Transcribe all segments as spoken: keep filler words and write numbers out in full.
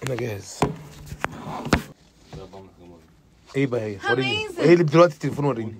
انا جاهز. ايه بقى هي؟ وريني ايه اللي دلوقتي التليفون وريني.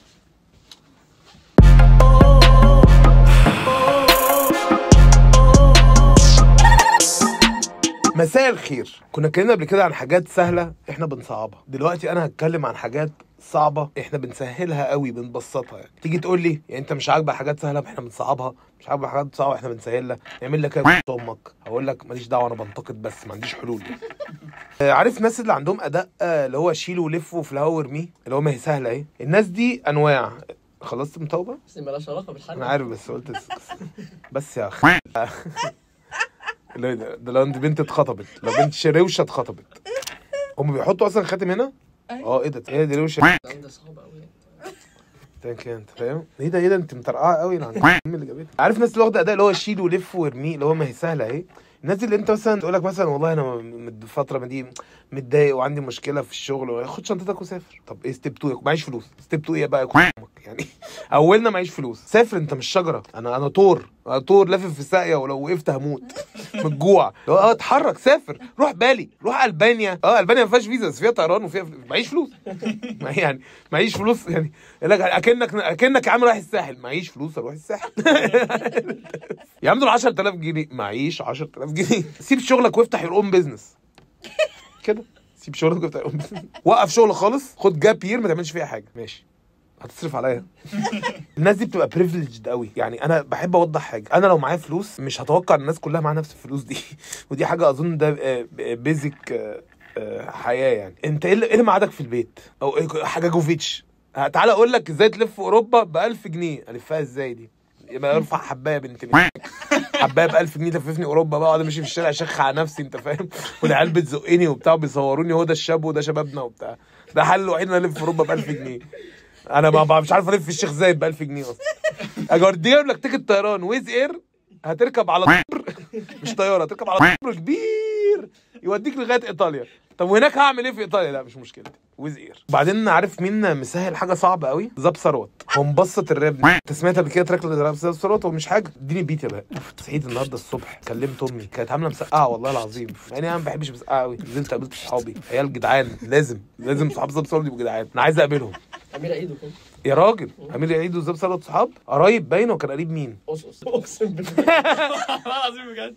مساء الخير. كنا اتكلمنا قبل كده عن حاجات سهله احنا بنصعبها، دلوقتي انا هتكلم عن حاجات صعبه احنا بنسهلها قوي، بنبسطها. يعني تيجي تقول لي يعني انت مش عاجبك حاجات سهله احنا بنصعبها، مش عاجبك حاجات صعبه احنا بنسهلها، نعمل لك ايه امك؟ هقول لك ماليش دعوه، انا بنتقد بس ما عنديش حلول. عارف الناس اللي عندهم اداء اللي هو شيل ولف وفي الهوا وارميه، اللي هو ما هي سهله اهي، الناس دي انواع. خلصت متوبه؟ بس مالهاش علاقه بالحل. انا عارف بس قلت بس يا اخي ده لو انت بنت اتخطبت، لو بنت شروشه اتخطبت هم بيحطوا اصلا خاتم هنا. اه ايه ده؟ ايه دي روشه؟ ده صعب قوي. ثانك يو. انت فاهم ايه ده؟ ايه ده؟ انت مطرقعه قوي اللي اللي جابتها. عارف الناس اللي واخده اداء اللي هو شيل ولف وارميه، اللي هو ما هي سهله اهي. الناس اللي انت مثلا تقول لك مثلا والله انا من فتره ما دي متضايق وعندي مشكله في الشغل، خد شنطتك وسافر. طب ايه ستيب اتنين؟ معيش فلوس. ستيب اتنين ايه بقى؟ يعني اولنا معيش فلوس، سافر. انت مش شجره، انا انا طور، انا طور لافف في ساقيه ولو وقفت هموت من الجوع. اه اتحرك، سافر، روح بالي، روح البانيا. اه البانيا ما فيهاش فيزا بس فيها طيران وفيها فلوس. معيش فلوس يعني معيش فلوس يعني يقول لك اكنك اكنك يا عم رايح الساحل. معيش فلوس اروح الساحل يا عم دول عشرة آلاف جنيه. معيش عشرة آلاف جنيه. سيب شغلك وافتح يور اون بزنس كده. سيب شغلك وافتح يور اون بزنس. وقف شغل خالص، خد جاب يير ما تعملش فيها حاجه. ماشي هتصرف عليا. الناس دي بتبقى بريفليجد قوي. يعني انا بحب اوضح حاجه، انا لو معايا فلوس مش هتوقع ان الناس كلها معاها نفس الفلوس دي ودي حاجه اظن ده بيزك حياه. يعني انت ايه اللي معادك في البيت او حاجه جوفيتش؟ تعالى اقول لك ازاي تلف اوروبا ب ألف جنيه. الفها ازاي دي؟ يبقى ارفع حبايه بنت حبايه ب ألف جنيه تلففني اوروبا بقى، اقعد امشي في الشارع اشخ على نفسي. انت فاهم؟ والعيال بتزقني وبتاع بيصوروني، هو ده الشاب وده شبابنا وبتاع. ده الحل الوحيد ان انا الف في اوروبا ب ألف جنيه. انا ما مش عارف الف في الشيخ زايد ب ألف جنيه اصلا. اجي لك تيكت طيران ويز اير، هتركب على طير مش طياره، هتركب على طير كبير يوديك لغايه ايطاليا. طب وهناك هعمل ايه في ايطاليا؟ لا مش مشكلتي، ويز اير. بعدين عارف مين مسهل حاجه صعبه قوي؟ زاب ثروت. هو مبسط الراب. انت سمعت قبل كده تراك لزاب ثروت؟ هو مش حاجه. اديني بيت يا بقى. صحيت النهارده الصبح كلمت امي، كانت عامله مسقعه والله العظيم. يعني انا ما بحبش مسقعه قوي. نزلت قابلت صحابي، عيال جدعان، لازم لازم صحاب زاب ثروت يبقوا جدعان. انا عايز اقابلهم. امير عيد وكده يا راجل. امير عيد وزاب ثروت صحاب قرايب باين. وكان قريب مين؟ قصقص. اقسم بالله العظيم بجد.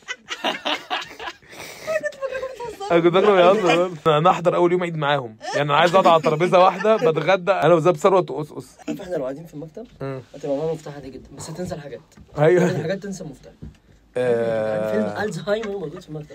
انا كنت فاكره بيهزر. انا احضر اول يوم عيد معاهم. يعني انا عايز اقعد على ترابيزه واحده بتغدى انا وزاب ثروت وقصقص. احنا لو قاعدين في المكتب هتبقى معانا مفتاح عادي جدا، بس هتنسى الحاجات. ايوه الحاجات تنسى المفتاح. فيلم الزهايمر موجود في المكتب.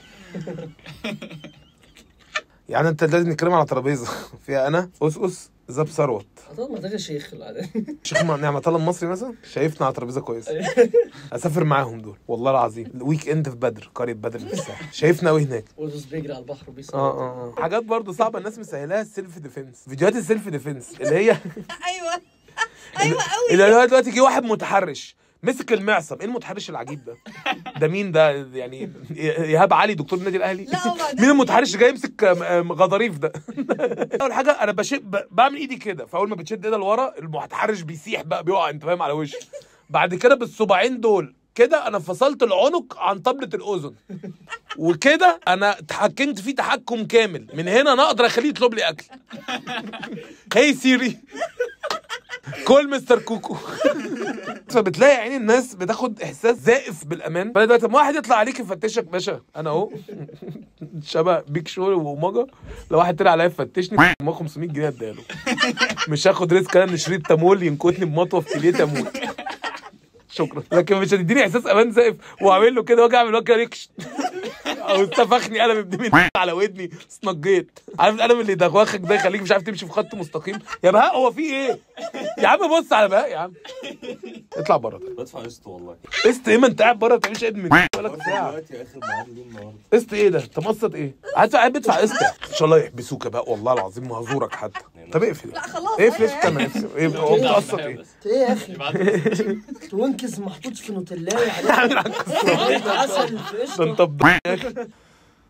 يعني انت لازم نتكلم على ترابيزه فيها انا قصقص زاب ثروت. هتقعد محتاج الشيخ العادي. شيخ نعمة الله المصري مثلا شايفنا على ترابيزه كويسه. اسافر معاهم دول والله العظيم. ويك اند في بدر، قريه بدر في الساحل. شايفنا قوي هناك. ودوس بيجري على البحر وبيصور. اه اه اه حاجات برضه صعبه الناس مسهلاها. السيلف ديفنس، فيديوهات السيلف ديفنس اللي هي ايوه ايوه قوي. اللي دلوقتي جه واحد متحرش مسك المعصم. ايه المتحرش العجيب ده؟ ده مين ده؟ يعني ايهاب علي دكتور النادي الاهلي؟ مين المتحرش اللي جاي يمسك غضاريف ده؟ اول حاجه انا بشد بعمل ايدي كده، فاول ما بتشد ايدها لورا المتحرش بيسيح بقى، بيقع انت فاهم على وشه. بعد كده بالصباعين دول كده انا فصلت العنق عن طبلة الاذن، وكده انا اتحكمت فيه تحكم كامل. من هنا انا اقدر اخليه يطلب لي اكل. هي سيري كل مستر كوكو. فبتلاقي عين الناس بتاخد احساس زائف بالامان. فانا دلوقتي لما واحد يطلع عليك يفتشك، باشا انا اهو شبه بيك شو وماجا. لو واحد طلع عليا يفتشني ما خمسمية جنيه اداله. مش هاخد ريسك انا ان شريط تامول ينكتني بمطوه في كليتي اموت. شكرا. لكن مش هتديني احساس امان زائف واعمل له كده واجي اعمل وكا ريكش او استفخني قلم ابن من على ودني صنجيت. عارف القلم اللي يدغوخك ده يخليك مش عارف تمشي في خط مستقيم؟ يا بهاء هو في ايه يا عم؟ بص على بهاء يا عم. اطلع بره. بدفع قسط والله. قسط ايه؟ ما انت قاعد بره ما بتعملش ادمن بالك ساعه. دلوقتي اخر ميعاد ليه النهارده. قسط ايه ده؟ انت مقسط ايه؟ قاعد بدفع قسط. ان شاء الله يحبسوك يا بهاء والله العظيم وهزورك حتى. طب اقفل. لا خلاص اقفل اقفل ايه هو بتقسط ايه؟ ايه يا اخي؟ توينكس محطوط في نوتيلايه عامل على القصه. عسل في قشطه. ده انت يا اخي.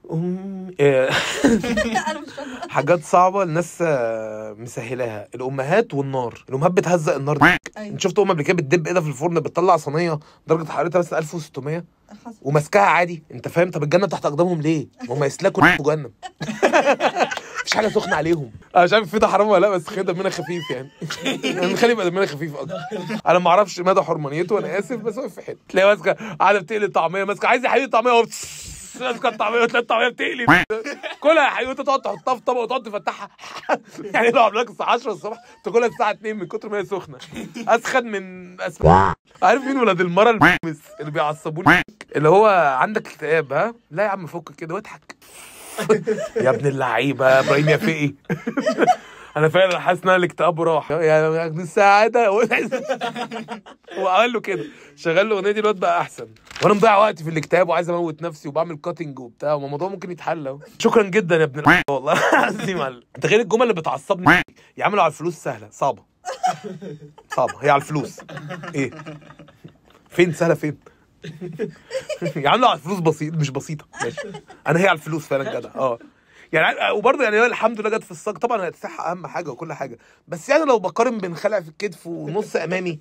أم... إيه. انا مش فاهمه. حاجات صعبه الناس آه، مسهلاها. الامهات والنار. الامهات بتهزق النار دي. أيوة. انت شفت ام قبل كده بتدب ايدها في الفرن بطلع صينيه درجه حرارتها بس ألف وستمية حصل. وماسكاها عادي. انت فاهم؟ طب الجنه تحت اقدامهم ليه؟ ما هم يسلكوا في جهنم. مفيش حاجه سخنه عليهم. انا مش عارف في ده حرام ولا لا، بس خلي دمنا خفيف يعني. يعني نخلي يبقى دمنا خفيف اكتر. انا ما اعرفش مدى حرمانيته، انا اسف، بس هو في حته تلاقي ماسكه قاعده بتقلي طعميه، ماسكه عايزه يا حبيبي طعميه اهو، ماسكه الطعميه وتلاقي الطعميه بتقلي. كلها يا حبيبي، تقعد تحطها في طبق وتقعد تفتحها. يعني لو عملها لك الساعه عشرة الصبح تاكلها الساعه اتنين من كتر ما هي سخنه. اسخن من اسماء. عارف مين ولاد المره المس اللي بيعصبوني؟ اللي هو عندك اكتئاب؟ ها لا يا عم فك كده واضحك. يا ابن اللعيبه يا ابراهيم يا فقي. انا فعلا حاسس ان الاكتئاب راح يا السعاده. وقال له كده شغال له اغنيه دي، الواد بقى احسن. وانا مضيع وقتي في الاكتئاب وعايز اموت نفسي وبعمل كاتنج وبتاع، والموضوع ممكن يتحل اهو. شكرا جدا يا ابن ال... والله العظيم. انت غير الجمل اللي بتعصبني يعملوا على الفلوس سهله صعبه. صعبه هي على الفلوس. ايه فين سهله فين؟ يعملوا على الفلوس بسيط مش بسيطه. ماشي انا هي على الفلوس فعلا جدع. اه يعني وبرضه يعني الحمد لله جت في الصاج. طبعا هي الصحه اهم حاجه وكل حاجه، بس يعني لو بقارن بين خلع في الكتف ونص امامي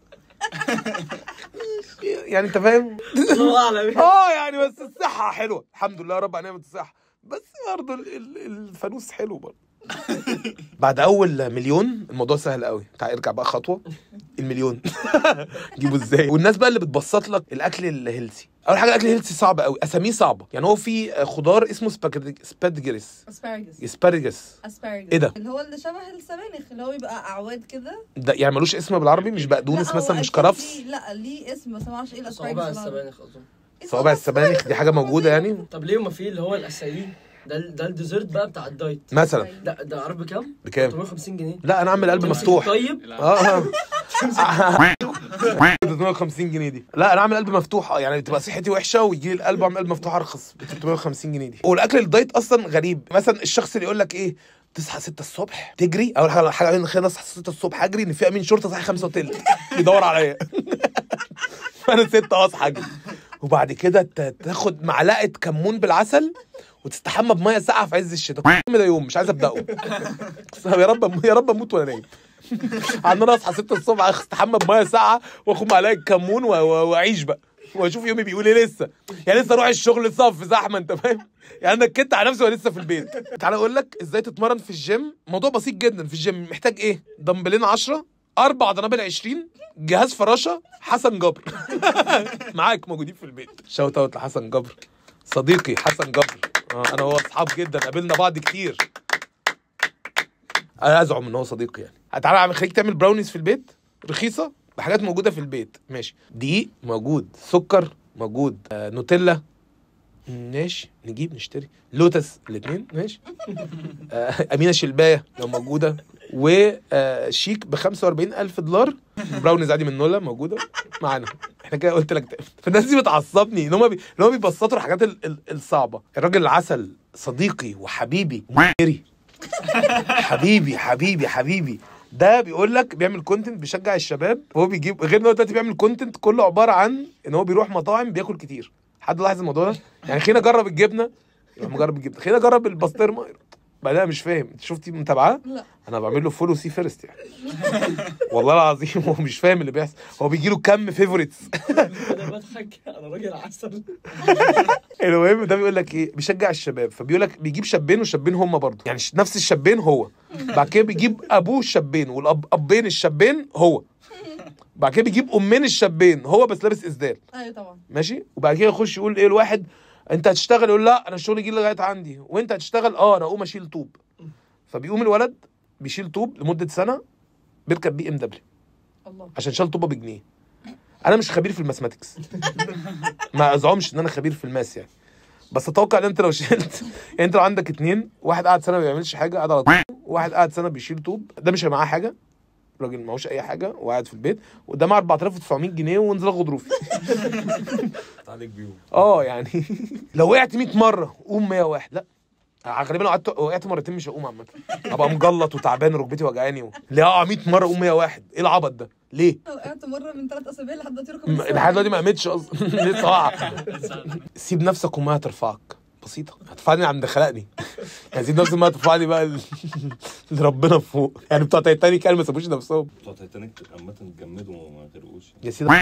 يعني انت فاهم. اه يعني بس الصحه حلوه الحمد لله رب نعمه الصحه، بس برضه الفانوس حلو برضه. بعد اول مليون الموضوع سهل قوي. تعال ارجع بقى خطوه. المليون جيبه ازاي؟ والناس بقى اللي بتبسط لك الاكل الهيلثي. اول حاجه الاكل الهيلثي صعب قوي، اساميه صعبه. يعني هو في خضار اسمه سبادجريس اسبارجس. اسبارجس اسبارجس ايه ده؟ اللي هو اللي شبه السبانخ، اللي هو بيبقى اعواد كده. ده يعني ملوش اسم بالعربي؟ مش بقدونس مثلا؟ مش كرفس؟ لا ليه اسم بس ما اعرفش ايه الاسبارجس. صوابع السبانخ اظن. صوابع السبانخ دي حاجه موجوده يعني. طب ليه ما في اللي هو الاسايين ده ده الديزرت بقى بتاع الدايت مثلا؟ ده ده عارف بكام؟ بكام؟ ثلاثمية وخمسين جنيه. لا انا اعمل قلب مفتوح. طيب اه ثلاثمية وخمسين جنيه دي. لا انا اعمل قلب مفتوح. اه يعني تبقى صحتي وحشه ويجي لي القلب اعمل قلب مفتوح ارخص ب ثلاثمية وخمسين جنيه دي. والاكل الدايت اصلا غريب. مثلا الشخص اللي يقول لك ايه تصحى ستة الصبح تجري. اول حاجه حاجه خلينا نصحى ستة الصبح اجري ان في امين شرطه صحي خمسة وتلت بيدور عليا. فانا ستة اصحى اجري، وبعد كده تاخد معلقه كمون بالعسل وتستحمى بميه ساقعه في عز الشتاء. كل ده يوم مش عايز ابداه. يا رب يا رب اموت وانا نايم. عن انا اصحى ستة الصبح استحمى بميه ساقعه واخد معلقه كمون واعيش بقى واشوف يومي بيقول ايه. لسه يعني لسه اروح الشغل صف زحمه انت فاهم. يعني انا كنت على نفسي وانا لسه في البيت. تعالى اقول لك ازاي تتمرن في الجيم. موضوع بسيط جدا. في الجيم محتاج ايه؟ دمبلين عشرة، اربع دنابل عشرين، جهاز فراشه، حسن جبر. معاك موجودين في البيت. شوت اوت لحسن جبر صديقي حسن جبر. آه انا هو اصحاب جدا قابلنا بعض كتير. انا ازعم ان هو صديقي يعني. تعالى اعمل خليك تعمل براونيز في البيت رخيصه بحاجات موجوده في البيت. ماشي دقيق موجود، سكر موجود، آه نوتيلا ماشي نجيب نشتري، لوتس الاثنين ماشي. آه امينه شلبايه لو موجوده، وشيك ب خمسة وأربعين ألف دولار. براونيز عادي من نولا موجوده معانا. احنا كده قلت لك. فالناس دي بتعصبني ان هم بي... ان هم بيبسطوا الحاجات ال... ال... الصعبه. الراجل العسل صديقي وحبيبي وميري. حبيبي حبيبي حبيبي ده بيقول لك بيعمل كونتنت بيشجع الشباب. هو بيجيب غير ان هو دلوقتي بيعمل كونتنت كله عباره عن ان هو بيروح مطاعم بياكل كتير. حد لاحظ الموضوع ده؟ يعني خلينا نجرب الجبنه يروح مجرب الجبنه، خلينا نجرب البسطرمه بعدها مش فاهم. انت شفتي متابعاه؟ لا انا بعمل له فولو سي فيرست يعني. والله العظيم هو مش فاهم اللي بيحصل. هو بيجي له كم فيفوريتس. انا بضحك انا راجل عسل. المهم ده بيقول لك ايه بيشجع الشباب. فبيقول لك بيجيب شابين وشابين هم برضه يعني نفس الشابين هو. بعد كده بيجيب ابوه الشابين والاب ابين الشابين هو. بعد كده بيجيب امين الشابين هو بس لابس اسدال. ايوه طبعا ماشي. وبعد كده يخش يقول ايه الواحد انت هتشتغل؟ يقول لا انا الشغل يجي لغايه عندي. وانت هتشتغل؟ اه انا اقوم اشيل طوب. فبيقوم الولد بيشيل طوب لمده سنه بيركب بي ام دبليو الله عشان شال طوبه بجنيه. انا مش خبير في الماثماتكس. ما ازعمش ان انا خبير في الماس يعني، بس اتوقع ان انت لو شلت يعني انت لو عندك اتنين، واحد قاعد سنه ما بيعملش حاجه قاعد على طوب، وواحد قاعد سنه بيشيل طوب، ده مش معاه حاجه، راجل معهوش اي حاجه وقاعد في البيت، وده معاه أربعة آلاف وتسعمية جنيه وانزل غضروفي. عليك بيهم. اه يعني لو وقعت مية مره قوم مية وواحد. لا غالبا لو قعدت وقعت مرتين مش هقوم عامه، ابقى مجلط وتعبان وركبتي وجعاني و... ليه اقع مية مره اقوم مية وواحد؟ ايه العبط ده؟ ليه؟ وقعت مره من ثلاث اسابيع لحد دلوقتي رقم لحد دلوقتي ما قامتش اصلا. لسه واقعه. سيب نفسك وما هترفعك. بسيطه، هتدفعني عند خلقني يعني زي نفس ما هتدفعني بقى ال- اللي ربنا فوق يعني. بتوع تايتانيك قال ما سابوش نفسهم. بتوع تايتانيك عامة اتجمدوا وما غرقوش يا سيدي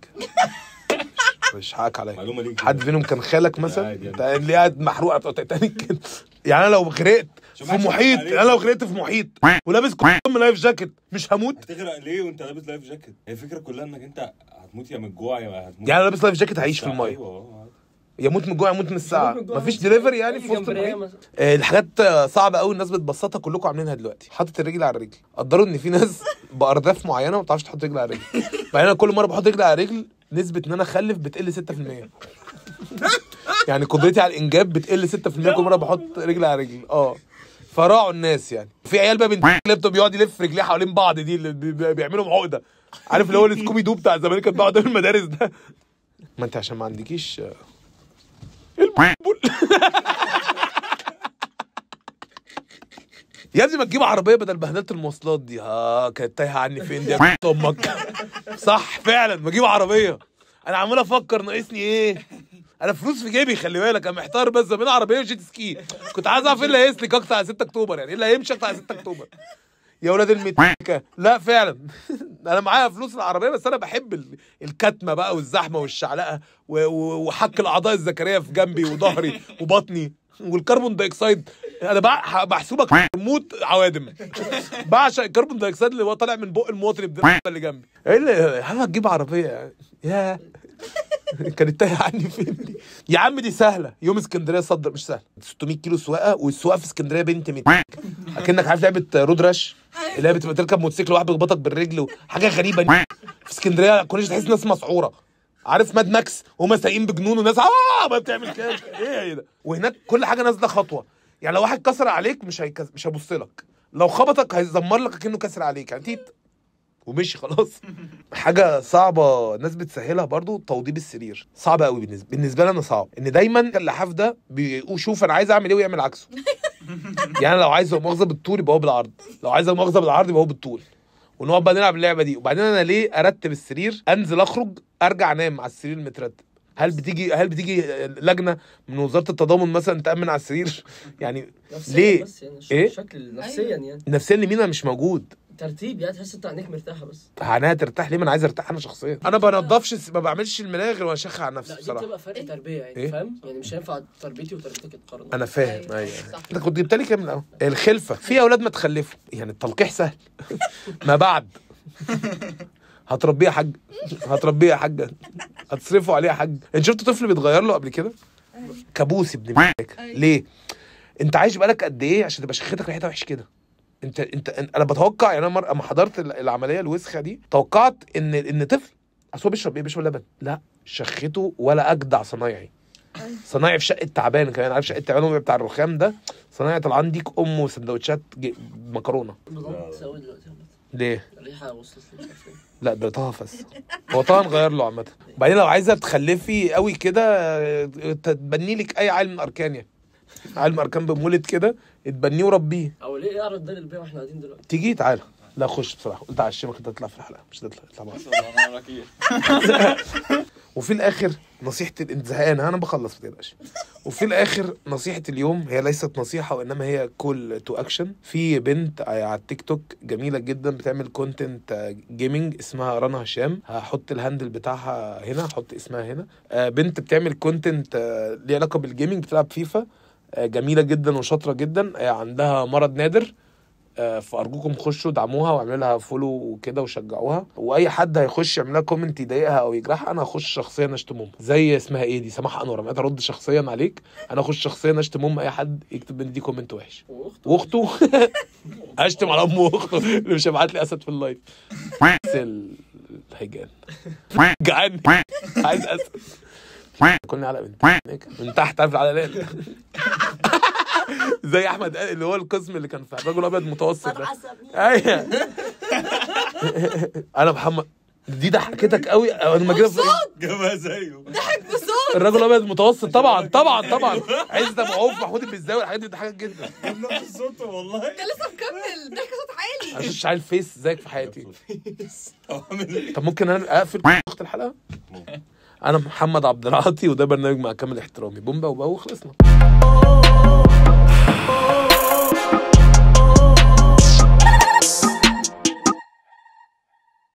مش حقك عليا. معلومة ليك حد فيهم كان خالك مثلا؟ عادي يعني. انت اللي قاعد محروقه بتوع تايتانيك كده يعني. انا لو غرقت في محيط، انا لو غرقت في محيط ولابس كم لايف جاكيت مش هموت؟ هتغرق ليه وانت لابس لايف جاكيت؟ هي الفكرة كلها انك انت هتموت يا من الجوع يا هتموت يعني انا لابس لايف جاكيت هعيش في الميه، ايوه يموت من الجوع يموت من الساعه، مفيش دليفري يعني في وسط جمبريه المحيط. مثلا. آه، الحاجات صعبه قوي الناس بتبسطها كلكم عاملينها دلوقتي. حاطط الرجل على الرجل، قدروا ان في ناس بارداف معينه ما بتعرفش تحط رجل على رجل. بعدين انا كل مره بحط رجل على رجل نسبه ان انا اخلف بتقل ستة في المية. يعني قدرتي على الانجاب بتقل ستة في المية كل مره بحط رجل على رجل. اه فراعوا الناس يعني. في عيال بقى من اللابتوب بيقعد يلف رجليه حوالين بعض، دي اللي بي- بيعملوا عقده. عارف اللي هو السكوبي دو بتاع زمان كان بيقعد في المدارس ده. ما انت عشان ما عندكيش البول يا ابني ما تجيب عربيه بدل بهدله المواصلات دي. ها كانت تايهه عني فين دي يا امك؟ صح فعلا ما اجيب عربيه. انا عمال افكر ناقصني ايه. انا فلوس في جيبي خلي بالك، انا محتار بس بين عربيه وجيت سكي. كنت عايز اعرف ايه اللي هيسلك اكتر على ستة اكتوبر، يعني ايه اللي هيمشي اكتر على ستة اكتوبر يا ولاد المتكه. لا فعلا انا معايا فلوس العربيه بس انا بحب ال- الكتمه بقى والزحمه والشعلقه و- و- وحك الاعضاء الذكريه في جنبي وظهري وبطني والكربون دايوكسيد. انا بع- بحسبك موت عوادم. بعشق الكربون دايوكسيد اللي هو طالع من بق المواطن ابن اللي جنبي. ايه اللي هتجيب عربيه يعني؟ يا كانت تايهه عني فين دي؟ يا عم دي سهله. يوم اسكندريه صدر مش سهل، ستمية كيلو سواقه، والسواقه في اسكندريه بنت ميت. اكنك عارف لعبه رود راش اللي هي بتبقى تركب موتوسيكل واحد بيخبطك بالرجل وحاجه غريبه. في اسكندريه كناش تحس ناس مسعوره. عارف ماد ماكس وهم سايقين بجنون وناس اه ما بتعمل كده ايه ايه ده. وهناك كل حاجه نازله خطوه. يعني لو واحد كسر عليك مش هيكس... مش هيبص لك، لو خبطك هيزمر لك كأنه كسر عليك يعني تيت ومشي خلاص. حاجه صعبه الناس بتسهلها برضو. توضيب السرير صعب قوي بالنسبه بالنسبه لي انا. صعب ان دايما اللحاف ده بيقول شوف انا عايز اعمل ايه ويعمل عكسه. يعني لو عايز مؤاخذه بالطول يبقى هو بالعرض، لو عايز مؤاخذه بالعرض يبقى هو بالطول، ونقعد بقى نلعب اللعبه دي. وبعدين انا ليه ارتب السرير انزل اخرج ارجع انام على السرير المترتب؟ هل بتيجي هل بتيجي لجنه من وزاره التضامن مثلا تامن على السرير؟ يعني ليه؟ بس يعني إيه؟ شكل نفسيا يعني نفسيا لمين؟ انا مش موجود. ترتيب يعني تحس انت عينيك مرتاحه بس. عينيها ترتاح ليه؟ ما انا عايز ارتاح انا شخصيا. انا ما بنضفش ما بعملش الملايه غير وانا شاخ على نفسي لا دي بصراحه. بتبقى فرق تربيه يعني إيه؟ فاهم يعني مش هينفع تربيتي وتربيتك يتقارنوا. انا فاهم أيوة، ايوه. صح. انت كنت جبت لي كام من الاول؟ الخلفه. في اولاد ما تخلفوا يعني التلقيح سهل. ما بعد هتربيه يا حاج، هتربيه يا حاج، هتصرفوا عليه يا حاج. انت شفت طفل بيتغير له قبل كده؟ كابوس ابن مالك. ليه؟ انت عايش بقالك قد ايه عشان تبقى شخيتك ريحتها وحش كده؟ انت انت انا بتوقع يعني. انا مره اما حضرت العمليه الوسخه دي توقعت ان ان طفل اصل هو بيشرب ايه؟ بيشرب لبن. لا شخته ولا اجدع صنايعي. صنايعي في شقه تعبان كمان. عارف شقه تعبان بتاع الرخام ده؟ صنايعي طلعان عندك ام وسندوتشات مكرونه. نظام تسوي دلوقتي ليه؟ الريحه وصلت لي مش عارف ايه. لا ده طهفس. هو طبعا غير له عامه. وبعدين لو عايزه تخلفي قوي كده تتبني لك اي عيل من اركان يعني. عيل من اركان بمولد كده اتبنيه وربيه. او ليه اعرض ده للبيع واحنا قاعدين دلوقتي؟ تيجي تعالى. لا خش بصراحه قلت اعشمك انت تطلع في الحلقه مش تطلع اطلع معايا. وفي الاخر نصيحه انت زهقان انا بخلص ما تقلقش. وفي الاخر نصيحه اليوم هي ليست نصيحه وانما هي كول تو اكشن. في بنت على التيك توك جميله جدا بتعمل كونتنت جيمنج اسمها رنا هشام. هحط الهاندل بتاعها هنا، هحط اسمها هنا. بنت بتعمل كونتنت ليه علاقه بالجيمنج، بتلعب فيفا. جميله جدا وشاطره جدا. عندها مرض نادر فارجوكم خشوا دعموها واعملوا لها فولو وكده وشجعوها. واي حد هيخش يعمل لها كومنت يضايقها او يجرحها انا هخش شخصيا اشتم امها. زي اسمها ايه دي سماح انور ما ارد شخصيا عليك. انا اخش شخصيا اشتم ام اي حد يكتب من دي كومنت وحش. واخته اشتم على امه واخته اللي مش هيبعت لي اسد في اللايف. الهيجان جعان عايز اسد كلني على بنت من تحت عارف العلالات. زي احمد اللي هو القسم اللي كان في الرجل الابيض المتوسط ده. ايوه انا محمد دي ضحكتك قوي. انا ما جبت جابها زيه ضحك بصوت. الرجل الابيض المتوسط طبعا طبعا طبعا. عزت ابو عوف محمود البزاوي الحاجات دي بتضحكك جدا. نفس صوته والله. انت لسه مكمل ضحك صوت عالي. عشان مش عارف فيس زيك في حياتي. طب ممكن انا اقفل اخت الحلقه؟ انا محمد عبد العاطي، وده برنامج مع كامل احترامي. بومبا وباو، خلصنا.